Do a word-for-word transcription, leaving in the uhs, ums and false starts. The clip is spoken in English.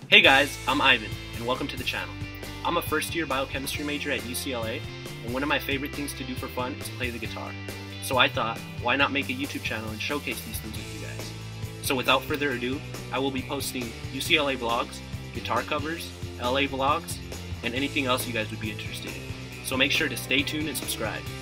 Hey guys, I'm Ivan, and welcome to the channel. I'm a first year biochemistry major at U C L A, and one of my favorite things to do for fun is play the guitar. So I thought, why not make a YouTube channel and showcase these things with you guys? So without further ado, I will be posting U C L A vlogs, guitar covers, L A vlogs, and anything else you guys would be interested in. So make sure to stay tuned and subscribe.